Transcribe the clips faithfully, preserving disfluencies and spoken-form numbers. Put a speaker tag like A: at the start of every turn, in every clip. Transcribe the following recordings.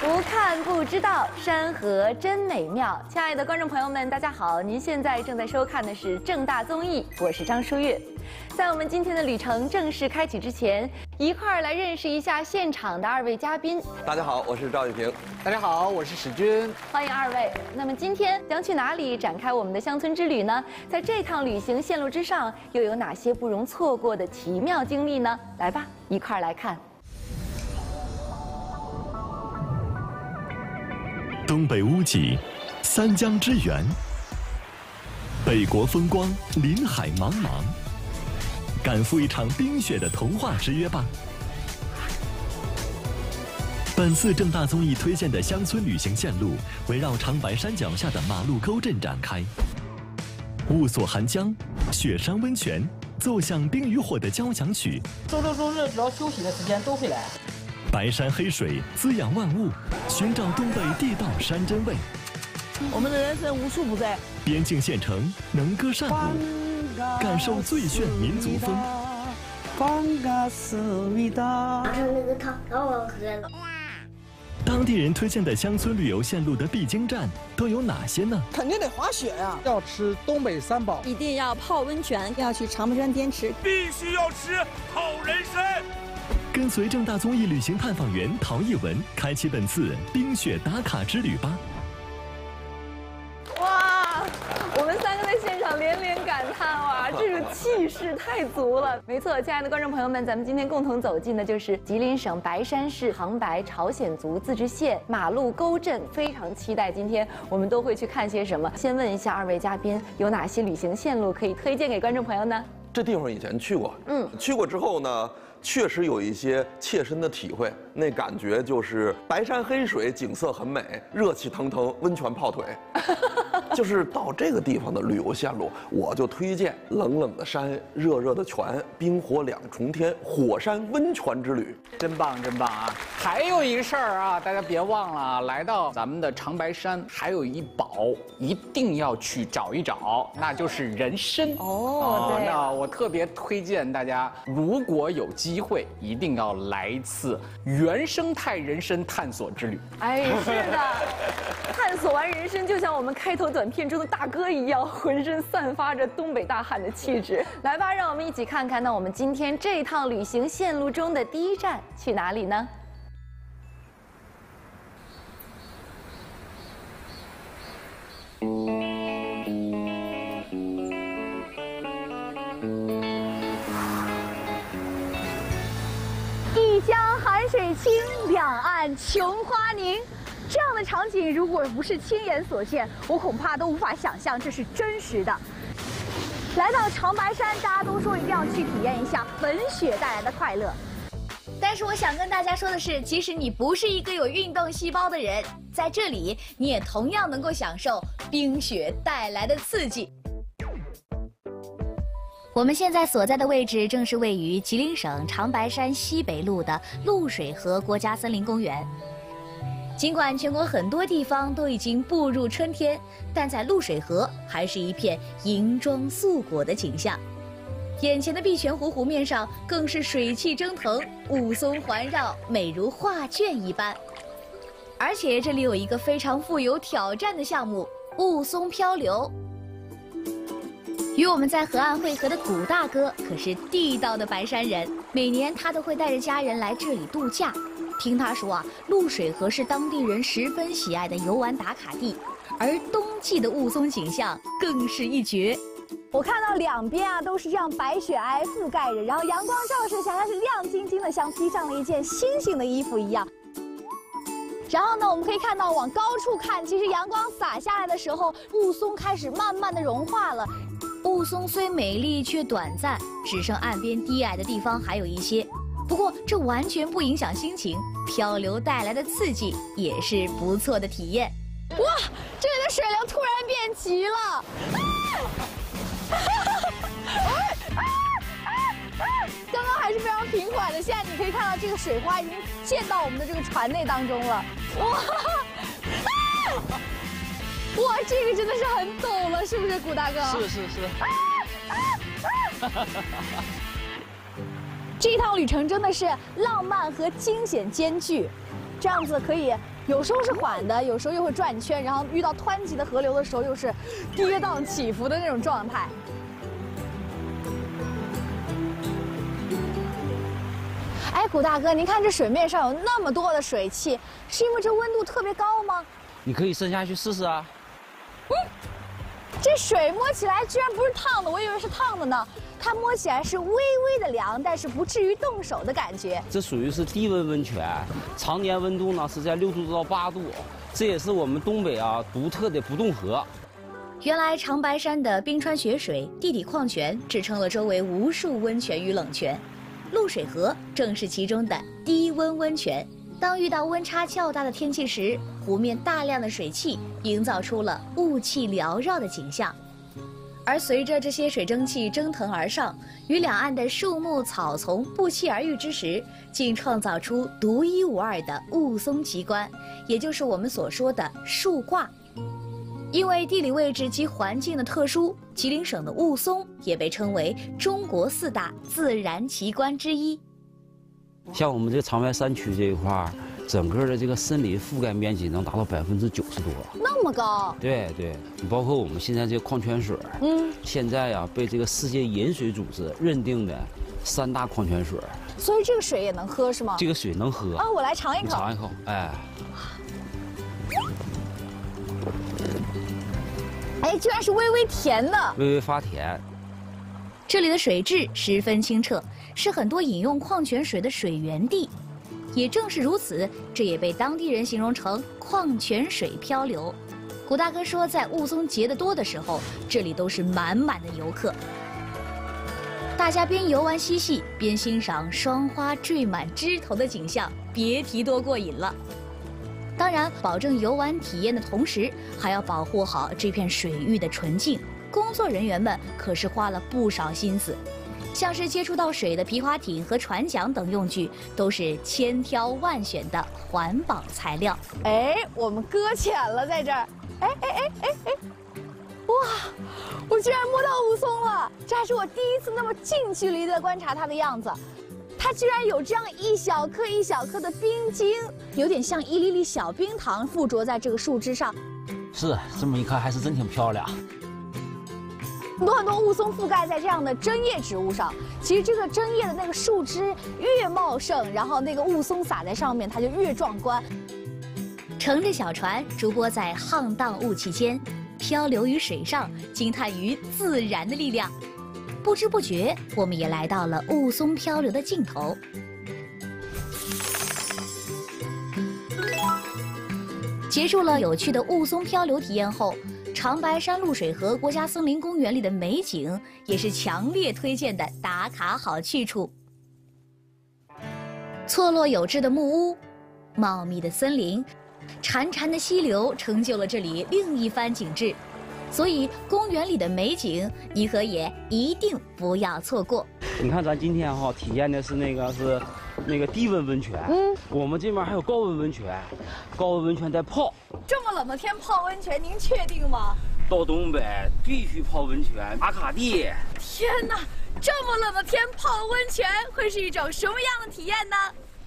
A: 不看不知道，山河真美妙。亲爱的观众朋友们，大家好！您现在正在收看的是正大综艺，我是张舒月。在我们今天的旅程正式开启之前，一块儿来认识一下现场的二位嘉宾。
B: 大家好，我是赵玉平。
C: 大家好，我是史军。
A: 欢迎二位。那么今天将去哪里展开我们的乡村之旅呢？在这趟旅行线路之上，又有哪些不容错过的奇妙经历呢？来吧，一块儿来看。
D: 东北屋脊，三江之源，北国风光，林海茫茫，赶赴一场冰雪的童话之约吧！本次正大综艺推荐的乡村旅行线路，围绕长白山脚下的马路沟镇展开。雾锁寒江，雪山温泉，奏响《冰与火》的交响曲。
E: 周六周日只要休息的时间都会来。
D: 白山黑水滋养万物，寻找东北地道山珍味。
E: 我们的人生无处不在。
D: 边境县城能歌善舞，感受最炫民族风。
F: 马上那个汤老好喝了。
D: 当地人推荐的乡村旅游线路的必经站都有哪些呢？
G: 肯定得滑雪呀、啊，
C: 要吃东北三宝，
H: 一定要泡温泉，要去长白山滇池，
I: 必须要吃好人参。
D: 跟随正大综艺旅行探访员陶艺文，开启本次冰雪打卡之旅吧！
A: 哇，我们三个在现场连连感叹：哇，这种气势太足了！没错，亲爱的观众朋友们，咱们今天共同走进的就是吉林省白山市杭白朝鲜族自治县马路沟镇，非常期待今天我们都会去看些什么。先问一下二位嘉宾，有哪些旅行线路可以推荐给观众朋友呢？
B: 这地方以前去过，
A: 嗯，
B: 去过之后呢？ 确实有一些切身的体会，那感觉就是白山黑水，景色很美，热气腾腾，温泉泡腿。就是到这个地方的旅游线路，我就推荐冷冷的山，热热的泉，冰火两重天，火山温泉之旅。
C: 真棒，真棒啊！还有一个事儿啊，大家别忘了啊，来到咱们的长白山，还有一宝一定要去找一找，那就是人参。
A: 哦，对。
C: 那我特别推荐大家，如果有机。 机会一定要来一次原生态人参探索之旅。
A: 哎，是的，探索完人参，就像我们开头短片中的大哥一样，浑身散发着东北大汉的气质。来吧，让我们一起看看，那我们今天这一趟旅行线路中的第一站去哪里呢？
J: 一江寒水清，两岸琼花凝。这样的场景，如果不是亲眼所见，我恐怕都无法想象这是真实的。来到长白山，大家都说一定要去体验一下粉雪带来的快乐。
H: 但是我想跟大家说的是，即使你不是一个有运动细胞的人，在这里你也同样能够享受冰雪带来的刺激。 我们现在所在的位置正是位于吉林省长白山西北麓的露水河国家森林公园。尽管全国很多地方都已经步入春天，但在露水河还是一片银装素裹的景象。眼前的碧泉湖湖面上更是水汽蒸腾，雾凇环绕，美如画卷一般。而且这里有一个非常富有挑战的项目——雾凇漂流。 与我们在河岸汇合的古大哥可是地道的白山人，每年他都会带着家人来这里度假。听他说啊，露水河是当地人十分喜爱的游玩打卡地，而冬季的雾凇景象更是一绝。
J: 我看到两边啊都是这样白雪皑覆盖着，然后阳光照射下，它是亮晶晶的，像披上了一件星星的衣服一样。 然后呢，我们可以看到往高处看，其实阳光洒下来的时候，雾凇开始慢慢的融化了。
H: 雾凇虽美丽却短暂，只剩岸边低矮的地方还有一些。不过这完全不影响心情，漂流带来的刺激也是不错的体验。
J: 哇，这里的水流突然变急了！刚刚还是非常平缓的，现在你可以看到这个水花已经溅到我们的这个船内当中了。哇！啊 哇，这个真的是很陡了，是不是，古大哥？
C: 是是是。啊啊啊、
J: 这一趟旅程真的是浪漫和惊险兼具。 这样子可以有时候是缓的，有时候又会转圈，然后遇到湍急的河流的时候又是跌宕起伏的那种状态。哎，古大哥，您看这水面上有那么多的水汽，是因为这温度特别高吗？
G: 你可以伸下去试试啊。
J: 嗯，这水摸起来居然不是烫的，我以为是烫的呢。它摸起来是微微的凉，但是不至于动手的感觉。
G: 这属于是低温温泉，常年温度呢是在六度到八度，这也是我们东北啊独特的不动河。
H: 原来长白山的冰川雪水、地底矿泉支撑了周围无数温泉与冷泉。露水河正是其中的低温温泉。当遇到温差较大的天气时，湖面大量的水汽营造出了雾气缭绕的景象。而随着这些水蒸气蒸腾而上，与两岸的树木草丛不期而遇之时，竟创造出独一无二的雾凇奇观，也就是我们所说的树挂。因为地理位置及环境的特殊，吉林省的雾凇也被称为中国四大自然奇观之一。
G: 像我们这个长白山区这一块儿，整个的这个森林覆盖面积能达到百分之九十多，
J: 那么高？
G: 对对，包括我们现在这个矿泉水，嗯，现在呀、啊、被这个世界饮水组织认定的三大矿泉水。
J: 所以这个水也能喝是吗？
G: 这个水能喝
J: 啊，我来尝一口。
G: 你尝一口，哎。
J: 哎，居然是微微甜的，
G: 微微发甜。
H: 这里的水质十分清澈，是很多饮用矿泉水的水源地。也正是如此，这也被当地人形容成矿泉水漂流。古大哥说，在雾凇结得多的时候，这里都是满满的游客。大家边游玩嬉戏，边欣赏霜花缀满枝头的景象，别提多过瘾了。当然，保证游玩体验的同时，还要保护好这片水域的纯净。工作人员们可是花了不少心思，像是接触到水的皮划艇和船桨等用具，都是千挑万选的环保材料。
J: 哎，我们搁浅了，在这儿。哎哎哎哎哎，哇！我居然摸到雾凇了，这还是我第一次那么近距离的观察它的样子。它居然有这样一小颗一小颗的冰晶，有点像一粒粒小冰糖附着在这个树枝上。
G: 是，这么一看还是真挺漂亮。
J: 很多很多雾凇覆盖在这样的针叶植物上，其实这个针叶的那个树枝越茂盛，然后那个雾凇洒在上面，它就越壮观。
H: 乘着小船，逐波在浩荡雾气间，漂流于水上，惊叹于自然的力量。不知不觉，我们也来到了雾凇漂流的尽头。结束了有趣的雾凇漂流体验后，长白山露水河国家森林公园里的美景也是强烈推荐的打卡好去处。错落有致的木屋，茂密的森林，潺潺的溪流，成就了这里另一番景致。所以，公园里的美景，你和也一定不要错过。
G: 你看，咱今天哈体验的是那个是那个低温温泉，嗯，我们这边还有高温温泉，高温温泉在泡。
J: 这么冷的天泡温泉，您确定吗？
G: 到东北必须泡温泉，打卡地。
J: 天哪，这么冷的天泡温泉会是一种什么样的体验呢？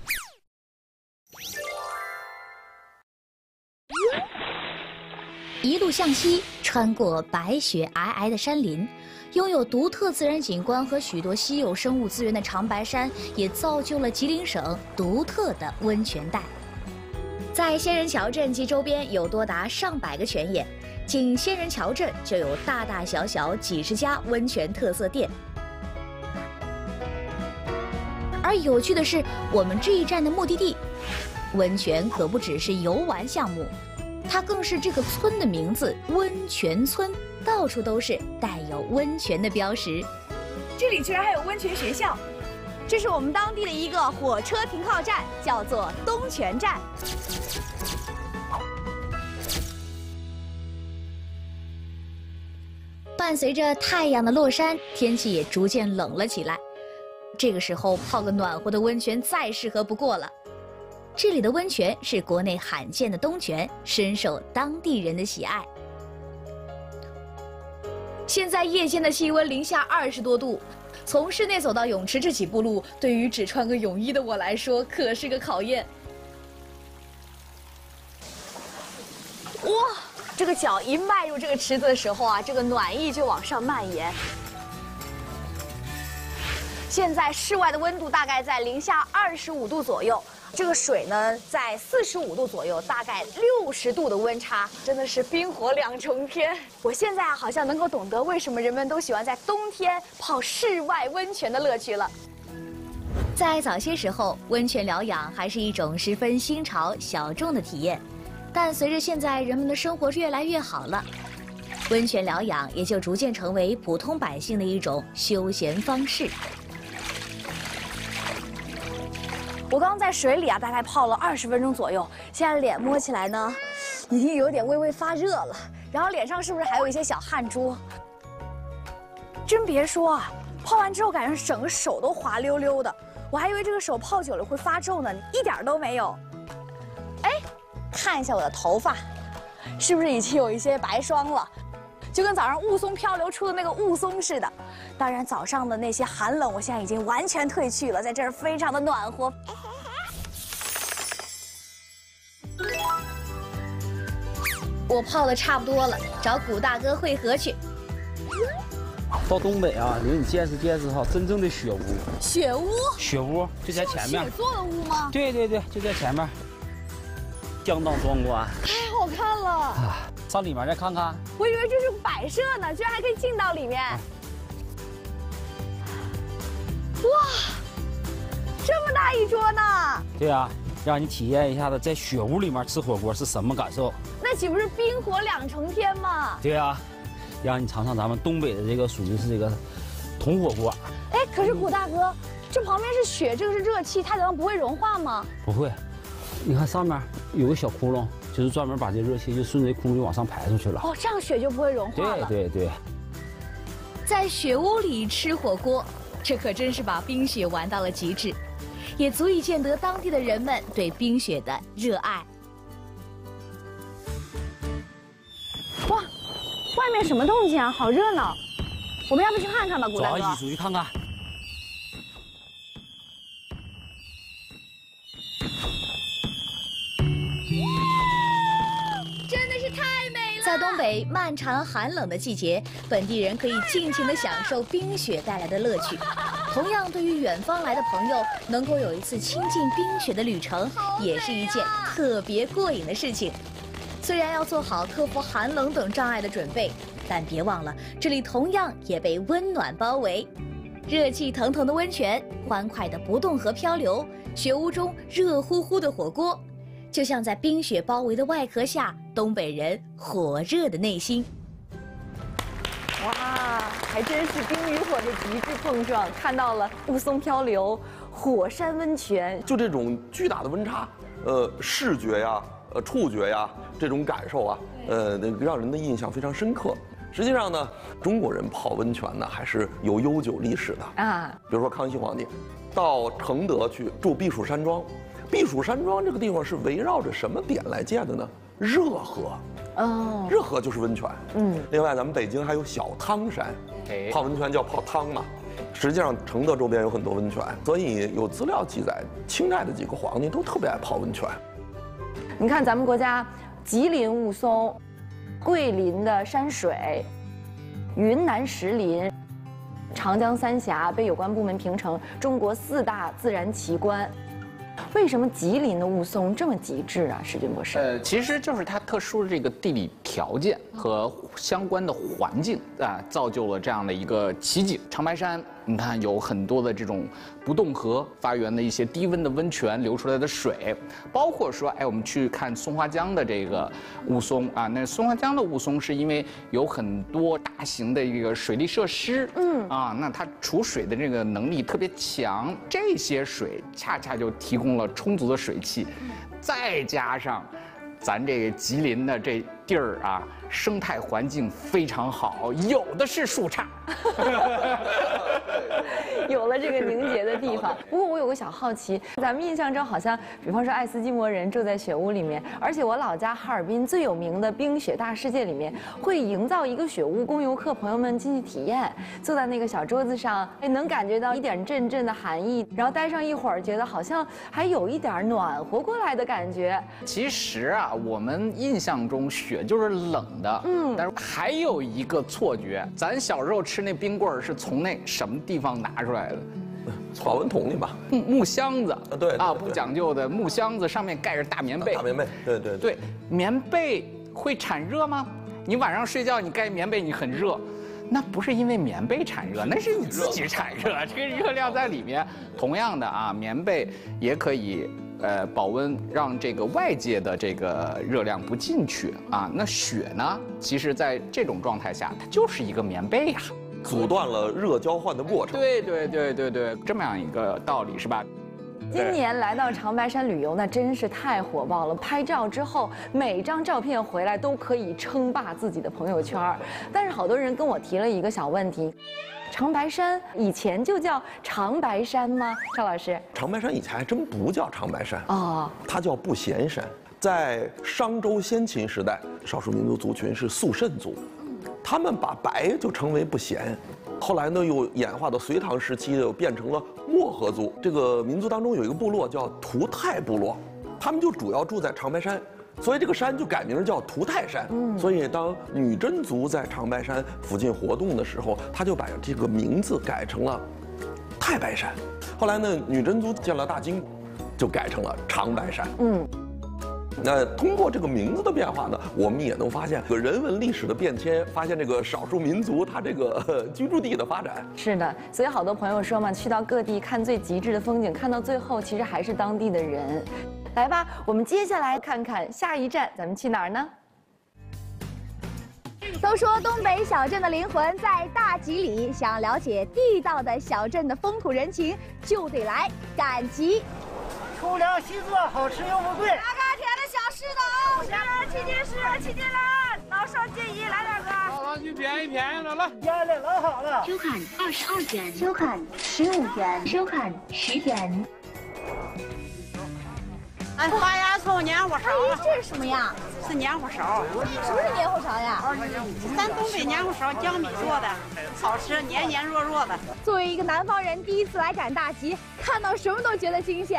H: 一路向西，穿过白雪皑皑的山林，拥有独特自然景观和许多稀有生物资源的长白山，也造就了吉林省独特的温泉带。在仙人桥镇及周边有多达上百个泉眼，仅仙人桥镇就有大大小小几十家温泉特色店。而有趣的是，我们这一站的目的地，温泉可不只是游玩项目。它更是这个村的名字——温泉村，到处都是带有温泉的标识。
J: 这里居然还有温泉学校，这是我们当地的一个火车停靠站，叫做东泉站。
H: 伴随着太阳的落山，天气也逐渐冷了起来。这个时候泡个暖和的温泉再适合不过了。这里的温泉是国内罕见的冬泉，深受当地人的喜爱。现在夜间的气温零下二十多度，从室内走到泳池这几步路，对于只穿个泳衣的我来说，可是个考验。
J: 这个脚一迈入这个池子的时候啊，这个暖意就往上蔓延。现在室外的温度大概在零下二十五度左右，这个水呢在四十五度左右，大概六十度的温差，真的是冰火两重天。我现在啊好像能够懂得为什么人们都喜欢在冬天泡室外温泉的乐趣了。
H: 在早些时候，温泉疗养还是一种十分新潮、小众的体验，但随着现在人们的生活越来越好了，温泉疗养也就逐渐成为普通百姓的一种休闲方式。
J: 我刚刚在水里啊，大概泡了二十分钟左右，现在脸摸起来呢，已经有点微微发热了，然后脸上是不是还有一些小汗珠？真别说啊，泡完之后感觉整个手都滑溜溜的，我还以为这个手泡久了会发皱呢，一点都没有。哎，看一下我的头发，是不是已经有一些白霜了？就跟早上雾凇漂流出的那个雾凇似的。当然，早上的那些寒冷，我现在已经完全褪去了，在这儿非常的暖和。
H: 我泡的差不多了，找古大哥会合去。
G: 到东北啊，你说你见识见识哈，真正的雪屋。
J: 雪屋？
G: 雪屋就在前面。
J: 雪做的屋吗？
G: 对对对，就在前面，相当壮观。
J: 太好看了！
G: 啊，上里面再看看。
J: 我以为这是摆设呢，居然还可以进到里面。啊、哇，这么大一桌呢！
G: 对呀、啊，让你体验一下子在雪屋里面吃火锅是什么感受。
J: 那岂不是冰火两重天吗？
G: 对呀、啊，让你尝尝咱们东北的这个属于是这个铜火锅。
J: 哎，可是古大哥，这旁边是雪，这个是热气，它难道不会融化吗？
G: 不会，你看上面有个小窟窿，就是专门把这热气就顺着窟窿就往上排出去了。
J: 哦，这样雪就不会融化了。
G: 对对对。
H: 在雪屋里吃火锅，这可真是把冰雪玩到了极致，也足以见得当地的人们对冰雪的热爱。
J: 哇，外面什么动静啊？好热闹！我们要不去看看吧，古大哥？
G: 走，一起出去看看。
H: 真的是太美了！在东北漫长寒冷的季节，本地人可以尽情地享受冰雪带来的乐趣。同样，对于远方来的朋友，能够有一次亲近冰雪的旅程，也是一件特别过瘾的事情。虽然要做好克服寒冷等障碍的准备，但别忘了，这里同样也被温暖包围。热气腾腾的温泉，欢快的不动河漂流，雪屋中热乎乎的火锅，就像在冰雪包围的外壳下，东北人火热的内心。
A: 哇，还真是冰与火的极致碰撞，看到了雾凇漂流、火山温泉，
B: 就这种巨大的温差，呃，视觉呀。呃，触觉呀，这种感受啊，呃，让人的印象非常深刻。实际上呢，中国人泡温泉呢，还是有悠久历史的啊。比如说康熙皇帝到承德去住避暑山庄，避暑山庄这个地方是围绕着什么点来建的呢？热河。哦，热河就是温泉。嗯。另外，咱们北京还有小汤山，泡温泉叫泡汤嘛。实际上，承德周边有很多温泉，所以有资料记载，清代的几个皇帝都特别爱泡温泉。
A: 你看咱们国家，吉林雾凇，桂林的山水，云南石林，长江三峡被有关部门评成中国四大自然奇观。为什么吉林的雾凇这么极致啊，史军博士？
C: 呃，其实就是它特殊的这个地理条件和相关的环境啊，造就了这样的一个奇景。长白山，你看有很多的这种不冻河发源的一些低温的温泉流出来的水，包括说，哎，我们去看松花江的这个雾凇啊，那松花江的雾凇是因为有很多大型的这个水利设施，嗯啊，那它储水的这个能力特别强，这些水恰恰就提供了充足的水汽，再加上咱这个吉林的这地儿啊，生态环境非常好，有的是树杈，
A: 有了这个凝结的地方。不过我有个小好奇，咱们印象中好像，比方说爱斯基摩人住在雪屋里面，而且我老家哈尔滨最有名的冰雪大世界里面，会营造一个雪屋供游客朋友们进去体验，坐在那个小桌子上，哎，能感觉到一点阵阵的寒意，然后待上一会儿，觉得好像还有一点暖和过来的感觉。
C: 其实啊，我们印象中雪雪就是冷的。嗯，但是还有一个错觉，咱小时候吃那冰棍儿是从那什么地方拿出来的？
B: 保温桶里吧，
C: 木木箱子。
B: 啊，对
C: 啊，不讲究的木箱子，上面盖着大棉被。
B: 大棉被，对对
C: 对，棉被会产热吗？你晚上睡觉你盖棉被你很热。那不是因为棉被产热，那是你自己产热，这个热量在里面。同样的啊，棉被也可以呃保温，让这个外界的这个热量不进去啊。那雪呢，其实在这种状态下，它就是一个棉被呀，
B: 阻断了热交换的过程。
C: 对对对对对，这么样一个道理是吧？
A: 今年来到长白山旅游，那真是太火爆了。拍照之后，每张照片回来都可以称霸自己的朋友圈。但是好多人跟我提了一个小问题：长白山以前就叫长白山吗？赵老师，
B: 长白山以前还真不叫长白山
A: 哦，
B: 它叫不闲山。在商周先秦时代，少数民族族群是肃慎族，他们把白就称为不闲。后来呢，又演化到隋唐时期，又变成了漠河族。这个民族当中有一个部落叫图泰部落，他们就主要住在长白山，所以这个山就改名叫图泰山。嗯，所以当女真族在长白山附近活动的时候，他就把这个名字改成了太白山。后来呢，女真族建了大金，就改成了长白山。嗯。那通过这个名字的变化呢，我们也能发现个人文历史的变迁，发现这个少数民族它这个、呃、居住地的发展。
A: 是的，所以好多朋友说嘛，去到各地看最极致的风景，看到最后其实还是当地的人。来吧，我们接下来看看下一站，咱们去哪儿呢？
J: 都说东北小镇的灵魂在大集里，想了解地道的小镇的风土人情，就得来赶集。
E: 粗粮细作，好吃又不贵。
J: 大嘎甜的小柿子哦，十人七斤十人七斤了，老少皆宜，来两个。
I: 老上去便宜便宜的了，
E: 压的老好了。
K: 收看二十二元，收看十五元，收看十元。
L: 俺花芽葱黏糊勺。
J: 阿姨，这是什么呀？
L: 是黏糊勺。
J: 什么是黏糊勺呀？
L: 咱东北黏糊勺江米做的，好吃，黏黏弱弱的。
J: 作为一个南方人，第一次来赶大集，看到什么都觉得新鲜。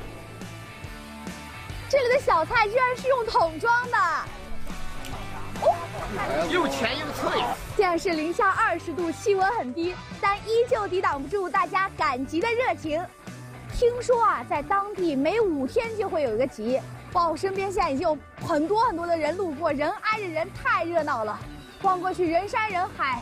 J: 这里的小菜居然是用桶装的，哦，
I: 又甜又脆。
J: 虽然是零下二十度，气温很低，但依旧抵挡不住大家赶集的热情。听说啊，在当地每五天就会有一个集。哇，我身边现在已经有很多很多的人路过，人挨着人，太热闹了，逛过去人山人海。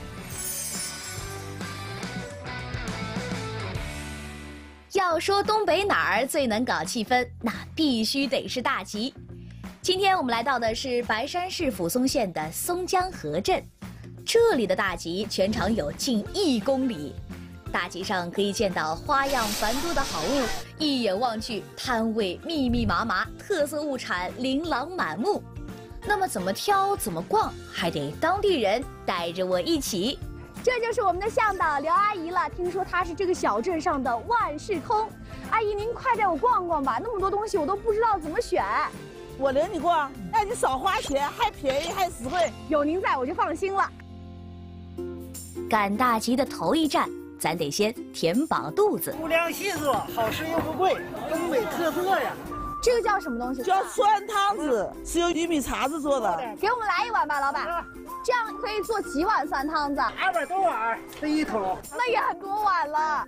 H: 要说东北哪儿最能搞气氛，那必须得是大集。今天我们来到的是白山市抚松县的松江河镇，这里的大集全长有近一公里。大集上可以见到花样繁多的好物，一眼望去，摊位密密麻麻，特色物产琳琅满目。那么怎么挑，怎么逛，还得当地人带着我一起。
J: 这就是我们的向导刘阿姨了，听说她是这个小镇上的万事通。阿姨，您快带我逛逛吧，那么多东西我都不知道怎么选。
E: 我领你逛，那你少花钱，还便宜还实惠。
J: 有您在我就放心了。
H: 赶大集的头一站，咱得先填饱肚子。
E: 粗粮细作，好吃又不贵，东北特色呀。
J: 这个叫什么东西？
E: 叫酸汤子，是由玉米碴子做的。
J: 给我们来一碗吧，老板。这样可以做几碗酸汤子？
E: 二百多碗，这一桶。
J: 那也很多碗了。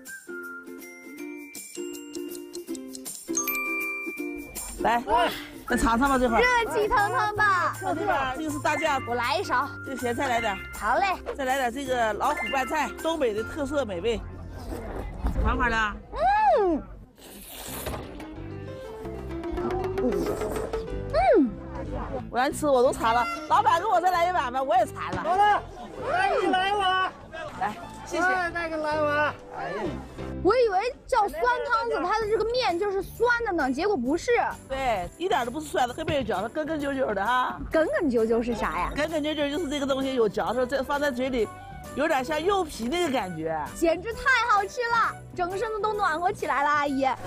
E: 来，再尝尝吧，这会儿。
J: 热气腾腾的。
E: 这地方这个是大酱，
J: 我来一勺。
E: 这个咸菜来点。
J: 好嘞。
E: 再来点这个老虎拌菜，东北的特色美味。缓缓的。
J: 嗯。嗯，
E: 我让你吃，我都馋了。老板，给我再来一碗吧，我也馋了。好了，来一来碗，来，谢谢。再给来碗。哎呀，
J: 我以为叫酸汤子，它的这个面就是酸的呢，结果不是。
E: 对，一点都不是酸的，特别有嚼头，根根揪揪的哈。
J: 根根揪揪是啥呀？
E: 根根揪揪就是这个东西有嚼头，这放在嘴里。有点像柚皮那个感觉，
J: 简直太好吃了，整个身子都暖和起来了，阿姨。哇，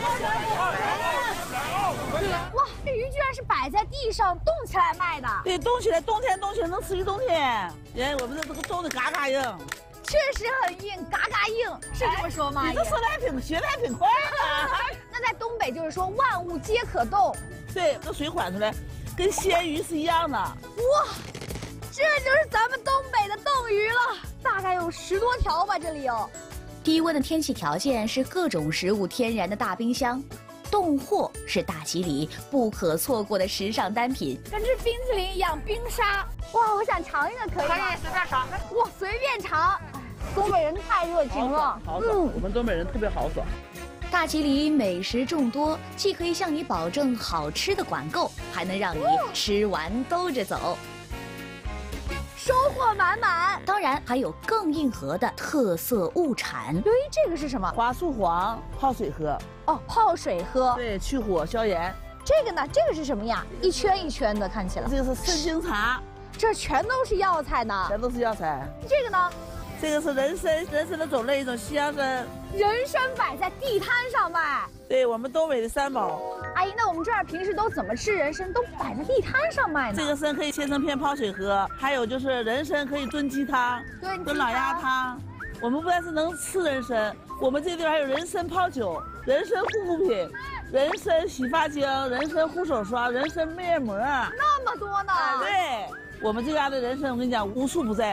J: 这鱼居然是摆在地上冻起来卖的。
E: 对，冻起来，冬天冻起来能吃一冬天。哎，我们这这个冻的嘎嘎硬，
J: 确实很硬，嘎嘎硬，是这么说吗？
E: 你这说的还挺学的还挺快的。
J: 那在东北就是说万物皆可冻。
E: 对，这水缓出来。 跟鲜鱼是一样的。哇，
J: 这就是咱们东北的冻鱼了，大概有十多条吧，这里有。
H: 低温的天气条件是各种食物天然的大冰箱，冻货是大吉里不可错过的时尚单品。
J: 跟吃冰淇淋一样，冰沙。哇，我想尝一个可以吗？
L: 可以，随便尝。
J: 哇，随便尝。东北人太热情了，
E: 好爽，嗯，我们东北人特别豪爽。
H: 大吉里美食众多，既可以向你保证好吃的管够，还能让你吃完兜着走，
J: 收获满满。
H: 当然还有更硬核的特色物产。
J: 刘姨，这个是什么？
E: 华素黄泡水喝。
J: 哦，泡水喝。
E: 对，去火消炎。
J: 这个呢？这个是什么呀？一圈一圈的，看起来。
E: 这个是参精茶，
J: 这全都是药材呢。
E: 全都是药材。
J: 这个呢？
E: 这个是人参，人参的种类，一种西洋参。
J: 人参摆在地摊上卖。
E: 对，我们东北的三宝。
J: 阿姨，那我们这儿平时都怎么吃人参？都摆在地摊上卖呢？
E: 这个参可以切成片泡水喝，还有就是人参可以炖鸡汤、炖老鸭汤。我们不但是能吃人参，我们这地方还有人参泡酒、人参护肤品、人参洗发精、人参护手霜、人参面膜，
J: 那么多呢？
E: 对，我们这家的人参，我跟你讲，无处不在。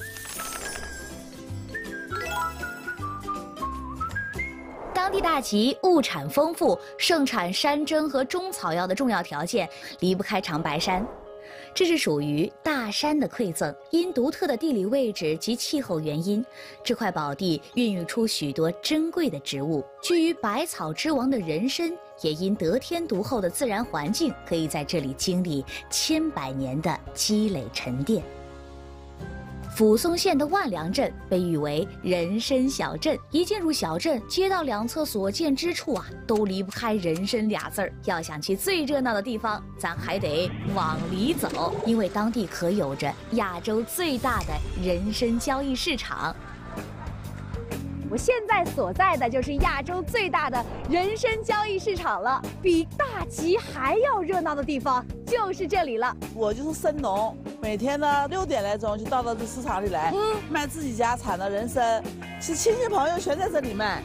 H: 当地大吉物产丰富，盛产山珍和中草药的重要条件离不开长白山，这是属于大山的馈赠。因独特的地理位置及气候原因，这块宝地孕育出许多珍贵的植物。居于百草之王的人参，也因得天独厚的自然环境，可以在这里经历千百年的积累沉淀。抚松县的万良镇被誉为人参小镇，一进入小镇，街道两侧所见之处啊，都离不开人参俩字儿。要想去最热闹的地方，咱还得往里走，因为当地可有着亚洲最大的人参交易市场。
J: 我现在所在的就是亚洲最大的人参交易市场了，比大吉还要热闹的地方就是这里了。
E: 我就是参农，每天呢六点来钟就到到这市场里来，嗯，卖自己家产的人参，其实亲戚朋友全在这里卖。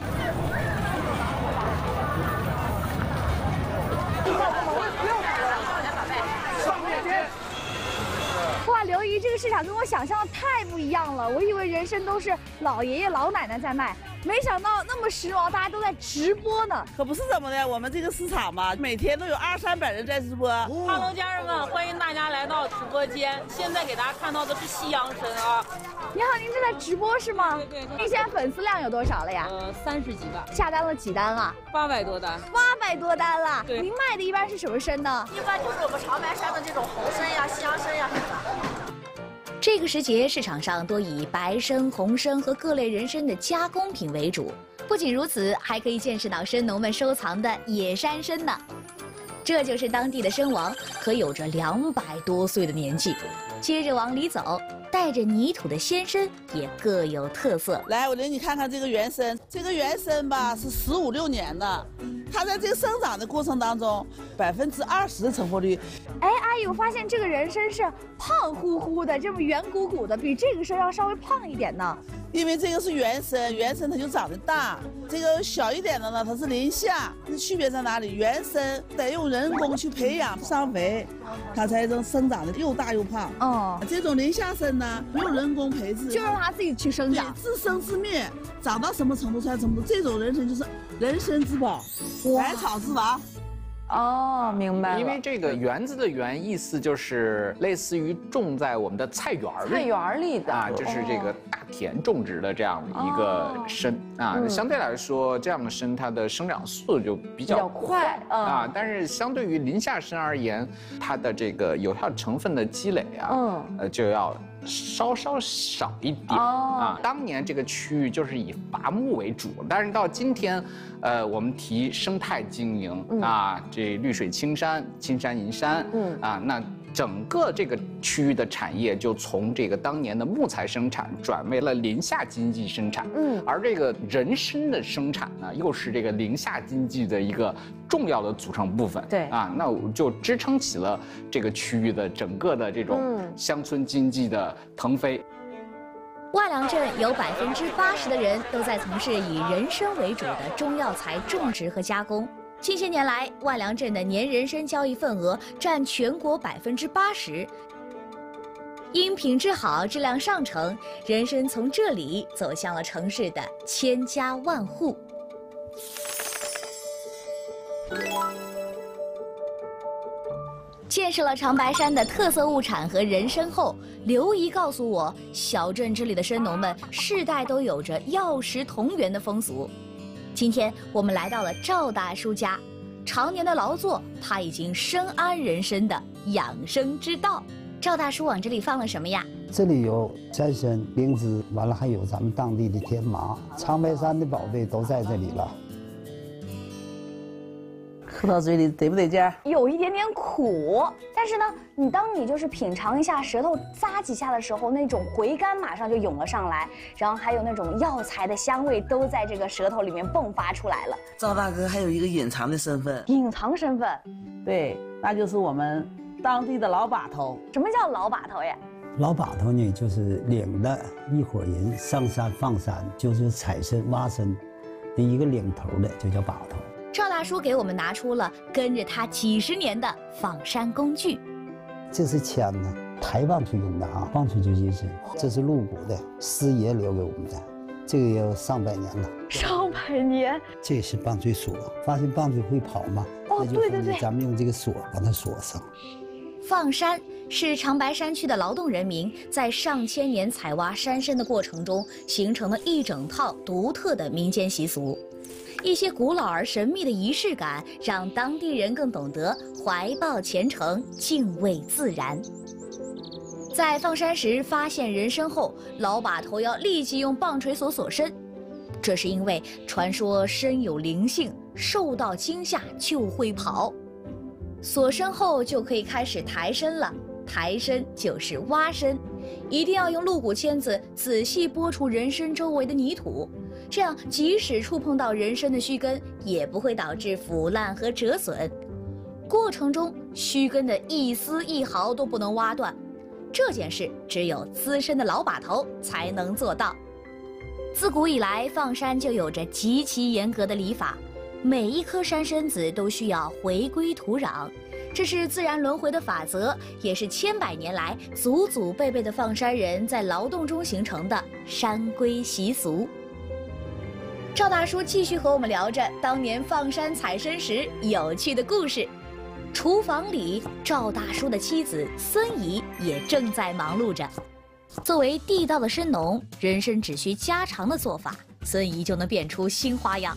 J: 哇，刘姨，这个市场跟我想象的太不一样了。我以为人参都是老爷爷老奶奶在卖，没想到那么时髦，大家都在直播呢。
E: 可不是怎么的，我们这个市场吧，每天都有二三百人在直播。
M: 哈喽，家人们，欢迎大家来到直播间。现在给大家看到的是西洋参啊。
J: 你好，您正在直播是吗？
M: 对对对。
J: 您现在粉丝量有多少了呀？
M: 呃，三十几个。
J: 下单了几单啊？
M: 八百多单。
J: 八百多单了。
M: 对。
J: 您卖的一般是什么参呢？
N: 一般就是我们长白山的这种红参呀、西洋参呀什么的。
H: 这个时节，市场上多以白参、红参和各类人参的加工品为主。不仅如此，还可以见识到参农们收藏的野山参呢。这就是当地的参王，可有着两百多岁的年纪。接着往里走，带着泥土的鲜参也各有特色。
E: 来，我领你看看这个原参。这个原参吧是十五六年的，它在这个生长的过程当中，百分之二十的成活率。
J: 哎，阿姨，我发现这个人参是胖乎乎的，这么圆鼓鼓的，比这个参要稍微胖一点呢。
E: 因为这个是原参，原参它就长得大，这个小一点的呢，它是林下。这区别在哪里？原参得用人工去培养上肥，它才能生长的又大又胖。哦，这种林下参呢，不用人工培植，
J: 就让它自己去生长，
E: 自生自灭，长到什么程度算程度。这种人参就是人参之宝，百草之王。
A: 哦，明白了。
C: 因为这个园子的园意思就是类似于种在我们的菜园里，
A: 菜园里的
C: 啊，就是这个大田种植的这样的一个参啊。相对来说，这样的参它的生长速度就比较快啊。但是相对于林下参而言，它的这个有效成分的积累啊，嗯，呃，就要稍稍少一点啊。当年这个区域就是以伐木为主，但是到今天，呃，我们提生态经营啊，这绿水青山、青山银山，嗯啊，那整个这个区域的产业就从这个当年的木材生产转为了林下经济生产，嗯，而这个人参的生产呢，又是这个林下经济的一个重要的组成部分，对啊，那我就支撑起了这个区域的整个的这种乡村经济的腾飞。
H: 万良镇有百分之八十的人都在从事以人参为主的中药材种植和加工。 近些年来，万良镇的年人参交易份额占全国百分之八十。因品质好、质量上乘，人参从这里走向了城市的千家万户。见识了长白山的特色物产和人参后，刘姨告诉我，小镇这里的参农们世代都有着药食同源的风俗。今天我们来到了赵大叔家，常年的劳作，他已经深谙人参的养生之道。赵大叔往这里放了什么呀？
O: 这里有山参、灵芝，完了还有咱们当地的天麻，长白山的宝贝都在这里了。
E: 喝到嘴里得不得劲儿？
J: 有一点点苦，但是呢，你当你就是品尝一下，舌头咂几下的时候，那种回甘马上就涌了上来，然后还有那种药材的香味都在这个舌头里面迸发出来了。
E: 赵大哥还有一个隐藏的身份，
J: 隐藏身份，
E: 对，那就是我们当地的老把头。
J: 什么叫老把头呀？
O: 老把头呢，就是领着一伙人上山放山，就是采参挖参的一个领头的，就叫把头。
H: 赵大叔给我们拿出了跟着他几十年的放山工具。
O: 这是枪呢，抬棒槌用的啊，棒槌就就是这是鹿骨的，师爷留给我们的，这个要上百年了。
J: 上百年。
O: 这也是棒槌锁，发现棒槌会跑吗？
J: 哦，对对对，
O: 咱们用这个锁把它锁上。
H: 放山是长白山区的劳动人民在上千年采挖山参的过程中形成了一整套独特的民间习俗。一些古老而神秘的仪式感，让当地人更懂得怀抱虔诚、敬畏自然。在放山时发现人参后，老把头要立即用棒槌锁锁身，这是因为传说参有灵性，受到惊吓就会跑。锁身后就可以开始抬参了，抬参就是挖参，一定要用鹿骨签子仔细拨除人参周围的泥土。这样，即使触碰到人参的须根，也不会导致腐烂和折损。过程中，须根的一丝一毫都不能挖断。这件事只有资深的老把头才能做到。自古以来，放山就有着极其严格的礼法，每一颗山参子都需要回归土壤，这是自然轮回的法则，也是千百年来祖祖辈辈的放山人在劳动中形成的山规习俗。赵大叔继续和我们聊着当年放山采参时有趣的故事。厨房里，赵大叔的妻子孙姨也正在忙碌着。作为地道的参农，人参只需家常的做法，孙姨就能变出新花样。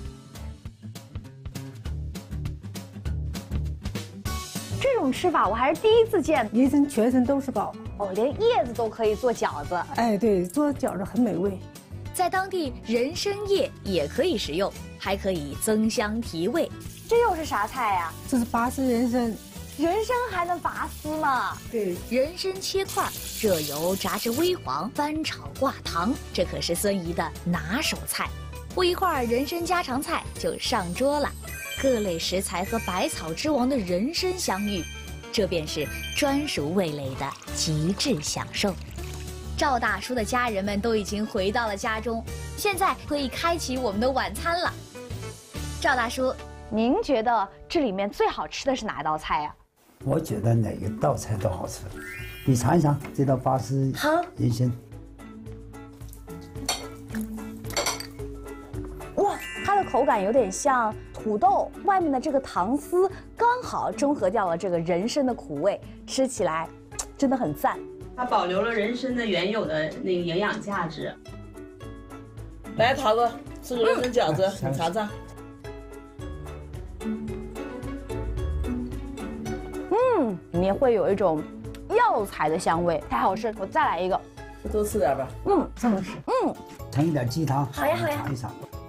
J: 这种吃法我还是第一次见。
P: 人参全身都是宝
J: 哦，连叶子都可以做饺子。
P: 哎，对，做饺子很美味。
H: 在当地，人参叶也可以食用，还可以增香提味。
J: 这又是啥菜呀？
P: 这是拔丝人参。
J: 人参还能拔丝吗？
P: 对，
H: 人参切块，热油炸至微黄，翻炒挂糖，这可是孙姨的拿手菜。不一会儿，人参家常菜就上桌了，各类食材和百草之王的人参相遇，这便是专属味蕾的极致享受。赵大叔的家人们都已经回到了家中，现在可以开启我们的晚餐了。赵大叔，
J: 您觉得这里面最好吃的是哪道菜呀？
O: 我觉得哪个道菜都好吃，你尝一尝这道拔丝人参。
J: 哇，它的口感有点像土豆，外面的这个糖丝刚好中和掉了这个人参的苦味，吃起来真的很赞。
Q: 它保留了人参的原有的那个营养价值。
E: 来，桃子吃人参饺子，你尝尝。
J: 嗯，里面会有一种药材的香味，太好吃！我再来一个，
E: 多吃点吧。
J: 嗯，
P: 这么吃。
J: 嗯，
O: 盛一点鸡汤。
J: 好呀，好呀。
O: 尝一尝。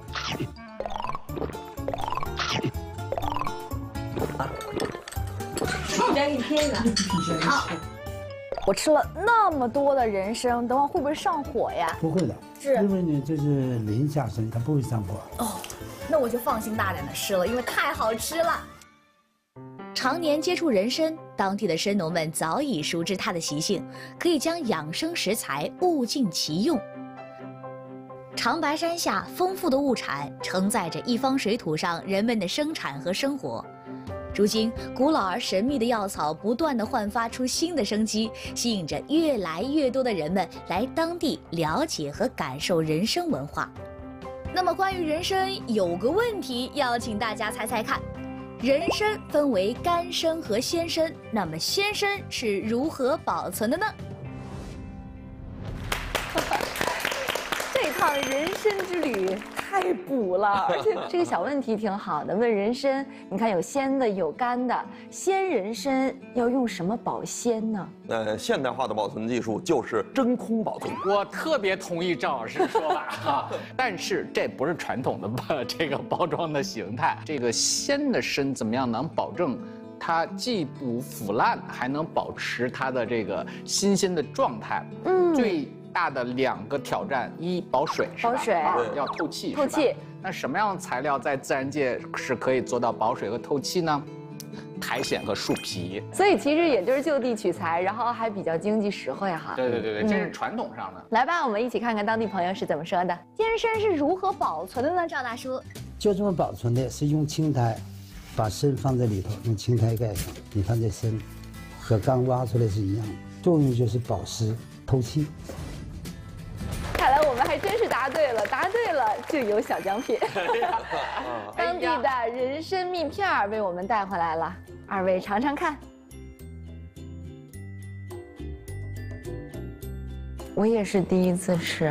Q: 我再给你添一个。
J: 好。我吃了那么多的人参，等会会不会上火呀？
O: 不会的，
J: 是
O: 因为呢，这是林下参，它不会上火。
J: 哦，那我就放心大胆的吃了，因为太好吃了。
H: 常年接触人参，当地的参农们早已熟知它的习性，可以将养生食材物尽其用。 长白山下丰富的物产承载着一方水土上人们的生产和生活。如今，古老而神秘的药草不断地焕发出新的生机，吸引着越来越多的人们来当地了解和感受人参文化。那么，关于人参，有个问题要请大家猜猜看：人参分为干参和鲜参，那么鲜参是如何保存的呢？
A: 这趟人参之旅太补了，而且这个小问题挺好的。问人参，你看有鲜的有干的，鲜人参要用什么保鲜呢？
B: 呃，现代化的保存技术就是真空保存。
C: 我特别同意赵老师的说法啊，但是这不是传统的这个包装的形态。这个鲜的参怎么样能保证它既不腐烂，还能保持它的这个新鲜的状态？嗯，最大的两个挑战：一保水，
A: 保水，
C: 二要透气，
A: 透气。
C: 那什么样的材料在自然界是可以做到保水和透气呢？苔藓和树皮。
A: 所以其实也就是就地取材，然后还比较经济实惠哈。
C: 对对对对，这是传统上的。
A: 来吧，我们一起看看当地朋友是怎么说的。
J: 鲜参是如何保存的呢？赵大叔，
O: 就这么保存的，是用青苔，把参放在里头，用青苔盖上。你看这参，和刚挖出来是一样的，作用就是保湿、透气。
A: 看来我们还真是答对了，答对了就有小奖品。当地的人参蜜片儿为我们带回来了，二位尝尝看。我也是第一次吃。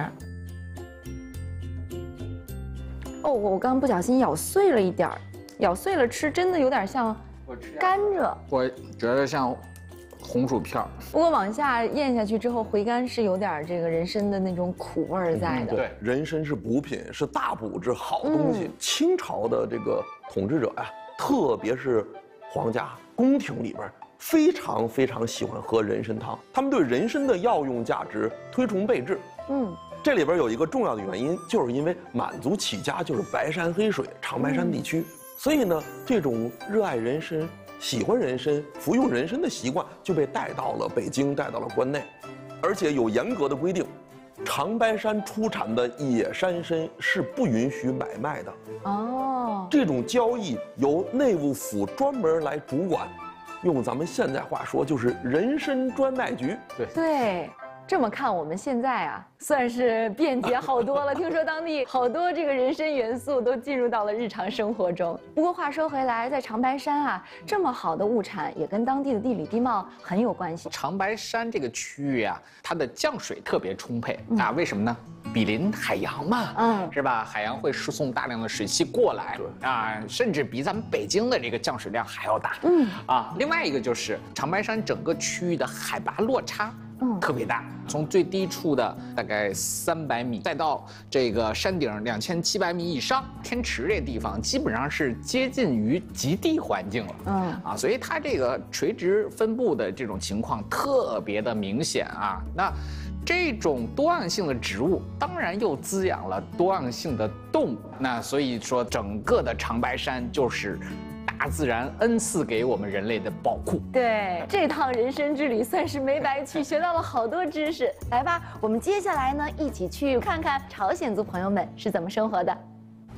A: 哦，我刚不小心咬碎了一点儿，咬碎了吃真的有点像甘蔗。
C: 我觉得像红薯片儿。
A: 不过往下咽下去之后，回甘是有点这个人参的那种苦味儿在的。
B: 对，人参是补品，是大补之好东西。嗯、清朝的这个统治者呀、啊，特别是皇家宫廷里边，非常非常喜欢喝人参汤，他们对人参的药用价值推崇备至。嗯。这里边有一个重要的原因，就是因为满族起家就是白山黑水长白山地区，嗯、所以呢，这种热爱人参、喜欢人参、服用人参的习惯就被带到了北京，带到了关内，而且有严格的规定，长白山出产的野山参是不允许买卖的。哦，这种交易由内务府专门来主管，用咱们现在话说就是人参专卖局。
C: 对
A: 对。这么看，我们现在啊，算是便捷好多了。听说当地好多这个人参元素都进入到了日常生活中。不过话说回来，在长白山啊，这么好的物产也跟当地的地理地貌很有关系。
C: 长白山这个区域啊，它的降水特别充沛、嗯、啊，为什么呢？比邻海洋嘛，嗯，是吧？海洋会输送大量的水汽过来，啊，甚至比咱们北京的这个降水量还要大，嗯，啊。另外一个就是长白山整个区域的海拔落差。嗯，特别大，从最低处的大概三百米，再到这个山顶两千七百米以上，天池这地方基本上是接近于极地环境了。嗯啊，所以它这个垂直分布的这种情况特别的明显啊。那这种多样性的植物，当然又滋养了多样性的动物。那所以说，整个的长白山就是大自然恩赐给我们人类的宝库。
A: 对，这趟人参之旅算是没白去，学到了好多知识。来吧，我们接下来呢，一起去看看朝鲜族朋友们是怎么生活的。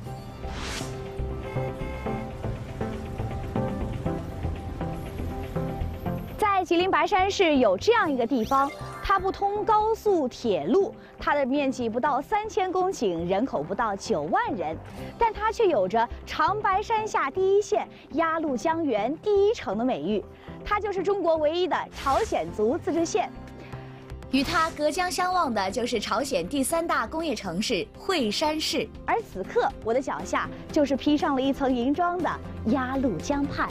J: 在吉林白山市有这样一个地方，它不通高速铁路，它的面积不到三千公顷，人口不到九万人，但它却有着长白山下第一县、鸭绿江源第一城的美誉。它就是中国唯一的朝鲜族自治县。
H: 与它隔江相望的就是朝鲜第三大工业城市惠山市，
J: 而此刻我的脚下就是披上了一层银装的鸭绿江畔。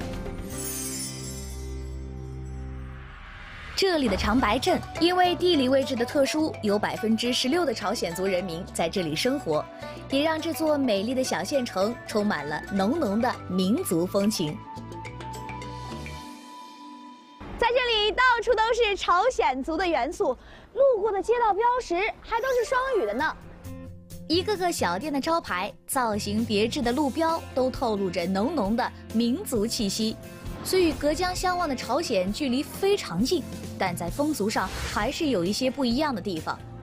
H: 这里的长白镇因为地理位置的特殊，有百分之十六的朝鲜族人民在这里生活，也让这座美丽的小县城充满了浓浓的民族风情。
J: 在这里到处都是朝鲜族的元素，路过的街道标识还都是双语的呢。
H: 一个个小店的招牌、造型别致的路标都透露着浓浓的民族气息。虽与隔江相望的朝鲜距离非常近，但在风俗上还是有一些不一样的地方。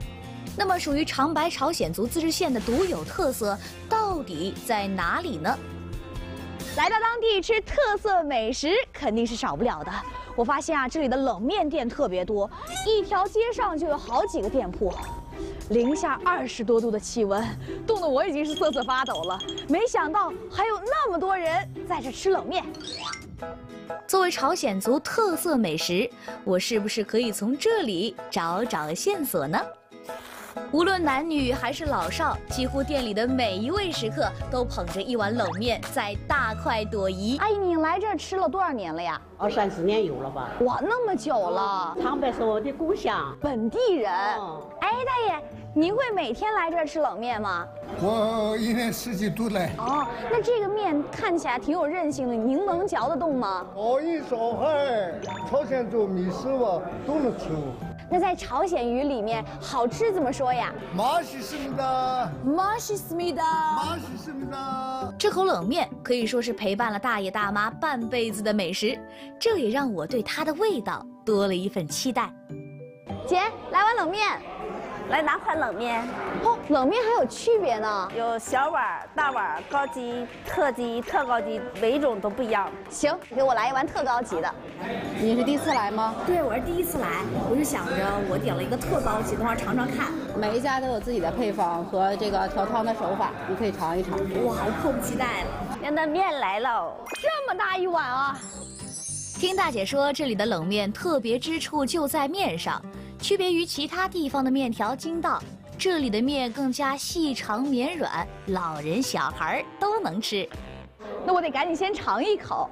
H: 那么，属于长白朝鲜族自治县的独有特色到底在哪里呢？
J: 来到当地吃特色美食肯定是少不了的。我发现啊，这里的冷面店特别多，一条街上就有好几个店铺。零下二十多度的气温，冻得我已经是瑟瑟发抖了。没想到还有那么多人在这吃冷面。
H: 作为朝鲜族特色美食，我是不是可以从这里找找线索呢？无论男女还是老少，几乎店里的每一位食客都捧着一碗冷面在大快朵颐。
J: 阿姨，你来这儿吃了多少年了呀？
R: 二三十年有了吧？
J: 哇，那么久了！
R: 长白是我的故乡，
J: 本地人。哦、哎，大爷，您会每天来这儿吃冷面吗？
S: 我一年四季都来。
J: 哦，那这个面看起来挺有韧性的，您能嚼得动吗？
S: 可以说嗨，朝鲜族米食我都能吃。
J: 那在朝鲜语里面，好吃怎么说呀？
S: 맛있습니다。
J: 맛있습니다。
S: 맛있습니다。
H: 这口冷面可以说是陪伴了大爷大妈半辈子的美食，这也让我对它的味道多了一份期待。
J: 姐，来碗冷面。
N: 来拿块冷面。
J: 哦，冷面还有区别呢？
N: 有小碗、大碗、高级、特级、特高级，每一种都不一样。
J: 行，给我来一碗特高级的。
P: 你是第一次来吗？
T: 对，我是第一次来，我就想着我点了一个特高级的话尝尝看。
P: 每一家都有自己的配方和这个调汤的手法，你可以尝一尝。
T: 哇，我迫不及待了。
N: 那那面来了，
J: 这么大一碗啊！
H: 听大姐说，这里的冷面特别之处就在面上。区别于其他地方的面条筋道，这里的面更加细长绵软，老人小孩都能吃。
J: 那我得赶紧先尝一口。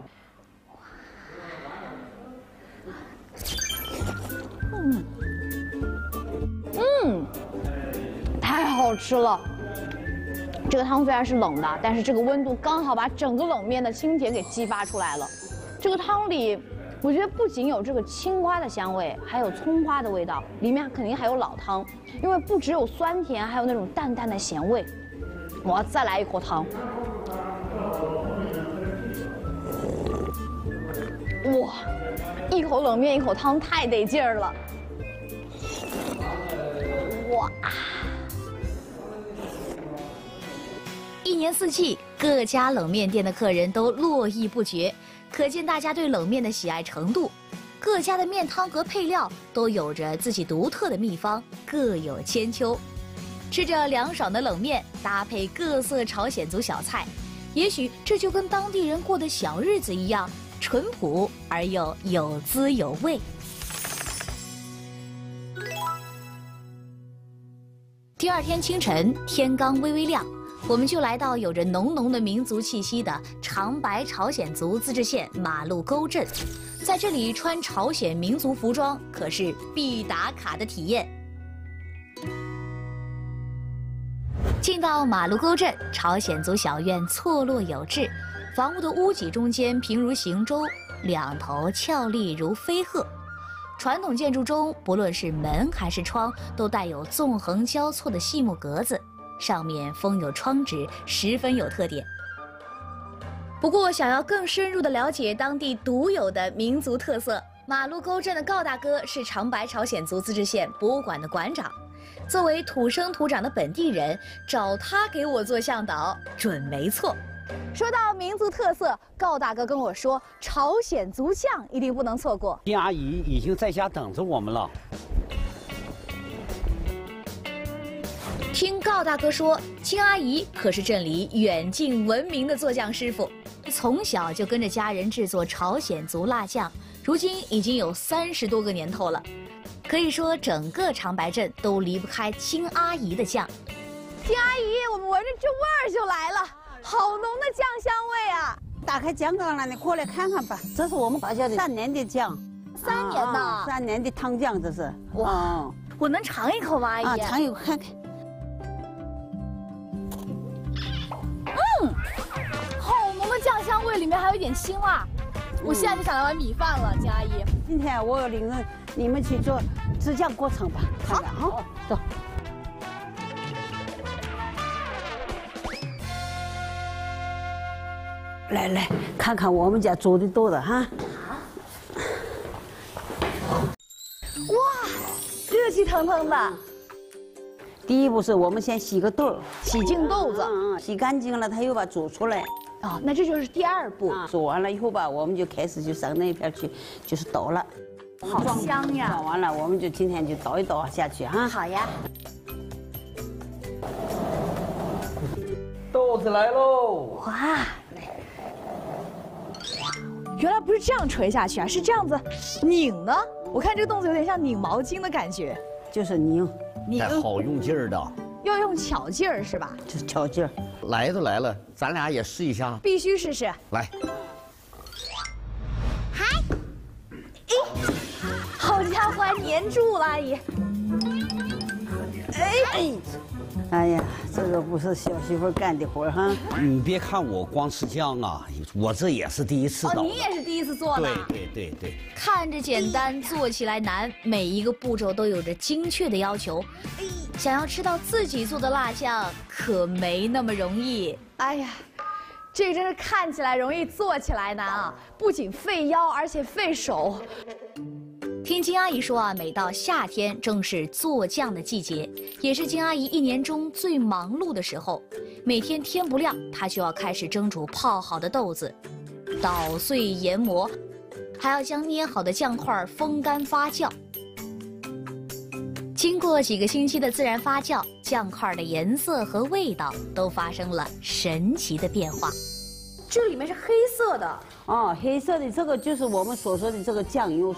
J: 嗯，嗯，太好吃了。这个汤虽然是冷的，但是这个温度刚好把整个冷面的清甜给激发出来了。这个汤里，我觉得不仅有这个青瓜的香味，还有葱花的味道，里面肯定还有老汤，因为不只有酸甜，还有那种淡淡的咸味。我要再来一口汤。哇，一口冷面一口汤太得劲儿了。哇！
H: 一年四季，各家冷面店的客人都络绎不绝。可见大家对冷面的喜爱程度，各家的面汤和配料都有着自己独特的秘方，各有千秋。吃着凉爽的冷面，搭配各色朝鲜族小菜，也许这就跟当地人过的小日子一样，淳朴而又有滋有味。第二天清晨，天刚微微亮。我们就来到有着浓浓的民族气息的长白朝鲜族自治县马路沟镇，在这里穿朝鲜民族服装可是必打卡的体验。进到马路沟镇，朝鲜族小院错落有致，房屋的屋脊中间平如行舟，两头俏丽如飞鹤。传统建筑中，不论是门还是窗，都带有纵横交错的细木格子。上面封有窗纸，十分有特点。不过，想要更深入的了解当地独有的民族特色，马路沟镇的告大哥是长白朝鲜族自治县博物馆的馆长。作为土生土长的本地人，找他给我做向导准没错。
J: 说到民族特色，告大哥跟我说，朝鲜族酱一定不能错过。
G: 丁阿姨已经在家等着我们了。
H: 听告大哥说，青阿姨可是镇里远近闻名的做酱师傅，从小就跟着家人制作朝鲜族辣酱，如今已经有三十多个年头了。可以说，整个长白镇都离不开青阿姨的酱。
J: 青阿姨，我们闻着这味儿就来了，好浓的酱香味啊！
R: 打开酱缸了，你过来看看吧。这是我们家的三年的酱，
J: 三年的、
R: 啊、三年的汤酱，这是。
J: 哇，嗯、我能尝一口吗，阿姨？
R: 啊，尝一口看看。
J: 嗯，好浓的酱香味，里面还有一点辛辣。我现在就想来碗米饭了，金阿姨。
R: 今天我领着你们去做制酱过程吧，看看啊，走。来来，看看我们家做的多的哈。
J: 哇，热气腾腾的。
R: 第一步是我们先洗个豆，
J: 洗净豆子，
R: 嗯嗯，洗干净了，它又把煮出来。
J: 哦，那这就是第二步。
R: 煮完了以后吧，我们就开始就上那边去，就是倒了。
J: 好香呀！
R: 倒完了，我们就今天就倒一倒下去哈。
J: 好呀。
S: 豆子来喽！
J: 哇，原来不是这样垂下去啊，是这样子拧的。我看这个动作有点像拧毛巾的感觉，
R: 就是拧，
J: 拧，
U: 好用劲儿的，
J: 要用巧劲儿是吧？
R: 就是巧劲儿。
U: 来都来了，咱俩也试一下。
J: 必须试试。
U: 来。
J: 嗨，哎，好家伙，还粘住了，阿姨。
R: 哎。哎呀，这个不是小媳妇干的活哈！
U: 你别看我光吃酱啊，我这也是第一次倒。
J: 哦，你也是第一次做的。
U: 对对对对。
H: 看着简单，做起来难，每一个步骤都有着精确的要求。想要吃到自己做的辣酱，可没那么容易。
J: 哎呀，这真是看起来容易，做起来难啊！不仅费腰，而且费手。
H: 听金阿姨说啊，每到夏天正是做酱的季节，也是金阿姨一年中最忙碌的时候。每天天不亮，她就要开始蒸煮泡好的豆子，捣碎研磨，还要将捏好的酱块风干发酵。经过几个星期的自然发酵，酱块的颜色和味道都发生了神奇的变化。
J: 这里面是黑色的
R: 哦，黑色的这个就是我们所说的这个酱油。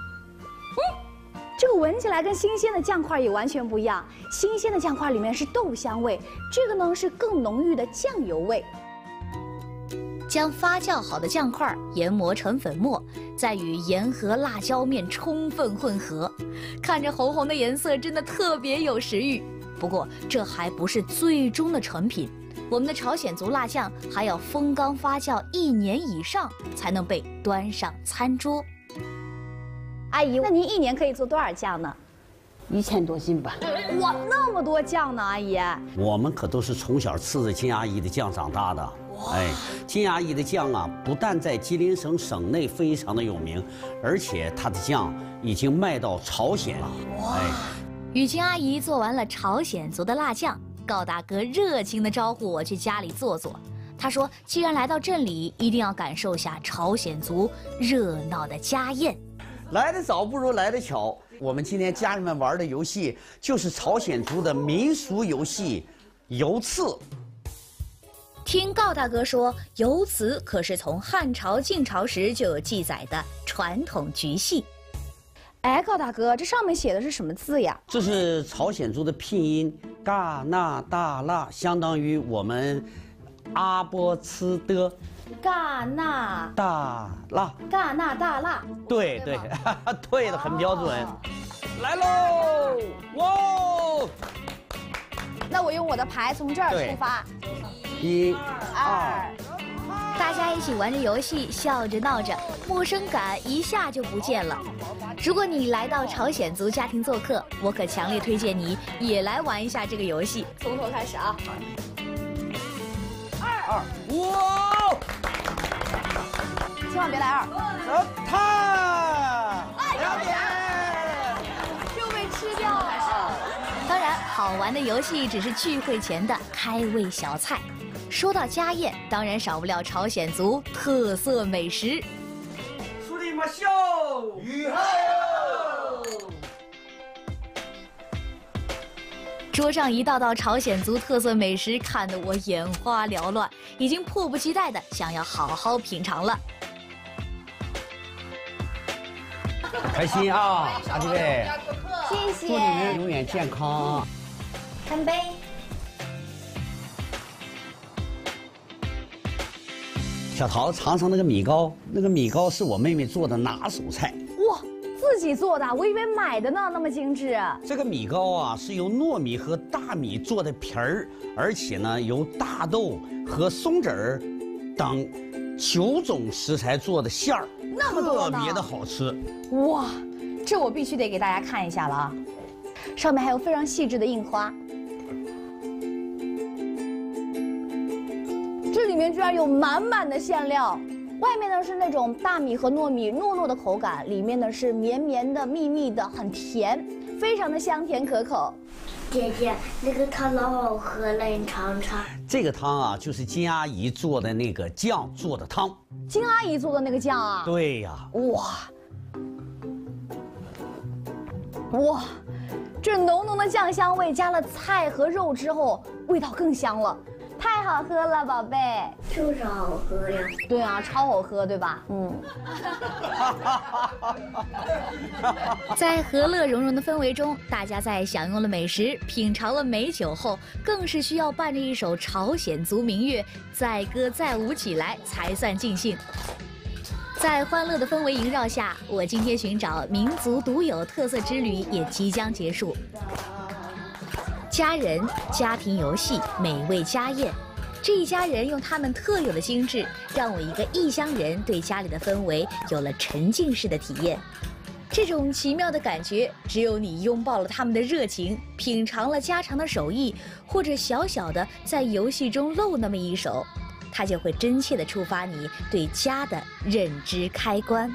J: 这个闻起来跟新鲜的酱块也完全不一样。新鲜的酱块里面是豆香味，这个呢是更浓郁的酱油味。
H: 将发酵好的酱块研磨成粉末，再与盐和辣椒面充分混合，看着红红的颜色，真的特别有食欲。不过这还不是最终的成品，我们的朝鲜族辣酱还要风干发酵一年以上，才能被端上餐桌。
J: 阿姨，那您一年可以做多少酱呢？
R: 一千多斤吧。
J: 哇，那么多酱呢，阿姨。
U: 我们可都是从小吃着金阿姨的酱长大的。哎，金阿姨的酱啊，不但在吉林省省内非常的有名，而且她的酱已经卖到朝鲜了。哎，
H: 与金阿姨做完了朝鲜族的辣酱，高大哥热情地招呼我去家里坐坐。他说，既然来到镇里，一定要感受下朝鲜族热闹的家宴。
U: 来得早不如来得巧，我们今天家里面玩的游戏就是朝鲜族的民俗游戏游刺。
H: 听高大哥说，游刺可是从汉朝、晋朝时就有记载的传统局戏。
J: 哎，高大哥，这上面写的是什么字呀？
U: 这是朝鲜族的拼音嘎那大辣，相当于我们阿波茨的
J: 嘎那
U: 大辣。
J: 嘎那大辣。
U: 对对，对的，很标准。来喽！哇！
J: 那我用我的牌从这儿出发。
U: 一、
J: 二，
H: 大家一起玩着游戏，笑着闹着，陌生感一下就不见了。如果你来到朝鲜族家庭做客，我可强烈推荐你也来玩一下这个游戏。
J: 从头开始啊！
U: 二，哇！
J: 千万别来二。
U: 太！
J: 两点就被吃掉了。
H: 当然，好玩的游戏只是聚会前的开胃小菜。说到家宴，当然少不了朝鲜族特色美食。
U: 苏里马秀，雨后。
H: 桌上一道道朝鲜族特色美食，看得我眼花缭乱，已经迫不及待的想要好好品尝了。
U: 开心啊，啥几位？
J: 谢谢。
U: 祝你们永远健康。
J: 干杯。
U: 小桃尝尝那个米糕，那个米糕是我妹妹做的拿手菜。
J: 哇，自己做的，我以为买的呢，那么精致。
U: 这个米糕啊，是由糯米和大米做的皮儿，而且呢，由大豆和松子儿等九种食材做的馅儿，
J: 那么多呢，
U: 特别的好吃。
J: 哇，这我必须得给大家看一下了啊！上面还有非常细致的印花。这里面居然有满满的馅料， 外面呢是那种大米和糯米糯糯的口感，里面呢是绵绵的、密密的，很甜，非常的香甜可口。
K: 姐姐，那个汤老好喝了，你尝尝。
U: 这个汤啊，就是金阿姨做的那个酱做的汤。
J: 金阿姨做的那个酱啊？
U: 对呀。
J: 哇哇，这浓浓的酱香味加了菜和肉之后，味道更香了。太好喝了，宝贝，
K: 就是好喝呀。
J: 对啊，超好喝，对吧？嗯。
H: 在和乐融融的氛围中，大家在享用了美食、品尝了美酒后，更是需要伴着一首朝鲜族民乐，载歌载舞起来，才算尽兴。在欢乐的氛围萦绕下，我今天寻找民族独有特色之旅也即将结束。家人、家庭游戏、美味家宴，这一家人用他们特有的心智，让我一个异乡人对家里的氛围有了沉浸式的体验。这种奇妙的感觉，只有你拥抱了他们的热情，品尝了家常的手艺，或者小小的在游戏中露那么一手，它就会真切地触发你对家的认知开关。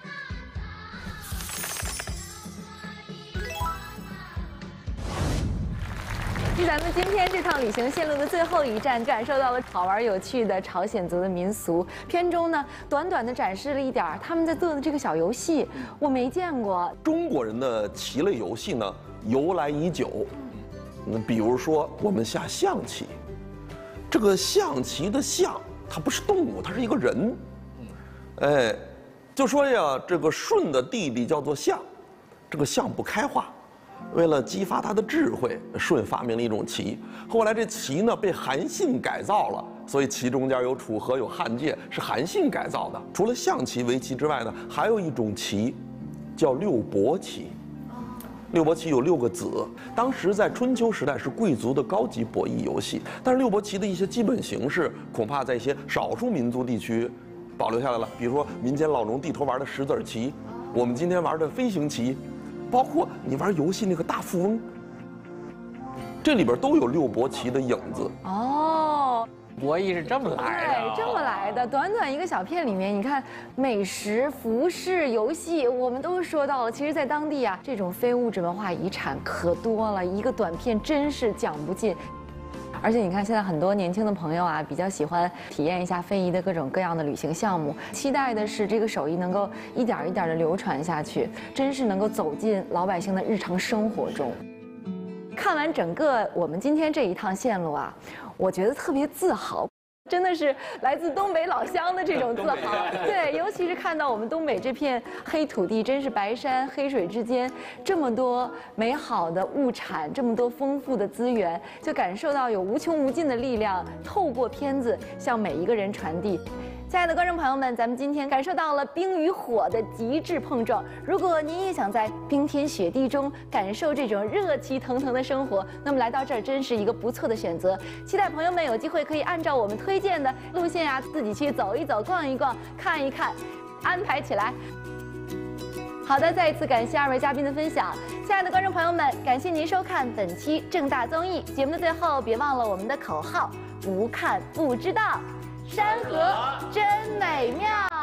A: 是咱们今天这趟旅行线路的最后一站，感受到了好玩有趣的朝鲜族的民俗。片中呢，短短的展示了一点他们在做的这个小游戏，我没见过。
B: 中国人的棋类游戏呢，由来已久。那比如说我们下象棋，这个象棋的象，它不是动物，它是一个人。哎，就说呀，这个舜的弟弟叫做象，这个象不开化。为了激发他的智慧，舜发明了一种棋。后来这棋呢被韩信改造了，所以棋中间有楚河有汉界，是韩信改造的。除了象棋、围棋之外呢，还有一种棋，叫六伯棋。六伯棋有六个子，当时在春秋时代是贵族的高级博弈游戏。但是六伯棋的一些基本形式，恐怕在一些少数民族地区保留下来了。比如说民间老农地头玩的石子棋，我们今天玩的飞行棋。包括你玩游戏那个大富翁，这里边都有六伯棋的影子。
A: 哦，
C: 博弈是这么来的，
A: 对，这么来的。短短一个小片里面，你看美食、服饰、游戏，我们都说到了。其实，在当地啊，这种非物质文化遗产可多了，一个短片真是讲不尽。而且你看，现在很多年轻的朋友啊，比较喜欢体验一下非遗的各种各样的旅行项目，期待的是这个手艺能够一点一点的流传下去，真是能够走进老百姓的日常生活中。看完整个我们今天这一趟线路啊，我觉得特别自豪。真的是来自东北老乡的这种自豪，对，尤其是看到我们东北这片黑土地，真是白山黑水之间，这么多美好的物产，这么多丰富的资源，就感受到有无穷无尽的力量透过片子向每一个人传递。亲爱的观众朋友们，咱们今天感受到了冰与火的极致碰撞。如果您也想在冰天雪地中感受这种热气腾腾的生活，那么来到这儿真是一个不错的选择。期待朋友们有机会可以按照我们推荐的路线呀、啊，自己去走一走、逛一逛、看一看，安排起来。好的，再一次感谢二位嘉宾的分享。亲爱的观众朋友们，感谢您收看本期正大综艺节目的最后，别忘了我们的口号：不看不知道。山河真美妙。